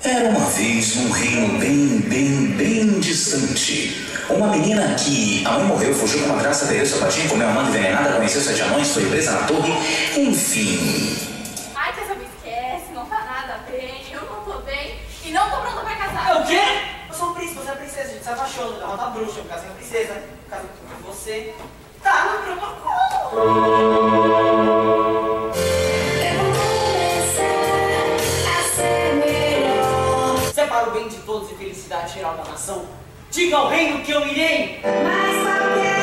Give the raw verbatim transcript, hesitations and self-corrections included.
Era uma vez num reino bem, bem, bem distante. Uma menina que a mãe morreu, fugiu com uma traça, perdeu seu patinho, comeu uma manga envenenada, conheceu sete anões, foi presa na torre, enfim. Ai, você só me esquece, não tá nada bem, eu não tô bem e não tô pronta pra casar. É o quê? Eu sou um príncipe, você é a princesa, a gente se apaixona, ela tá bruxa, eu casei com a princesa, eu casei com você. Tá no protocolo. Para o bem de todos e felicidade geral da nação, diga ao reino que eu irei! Mas qualquer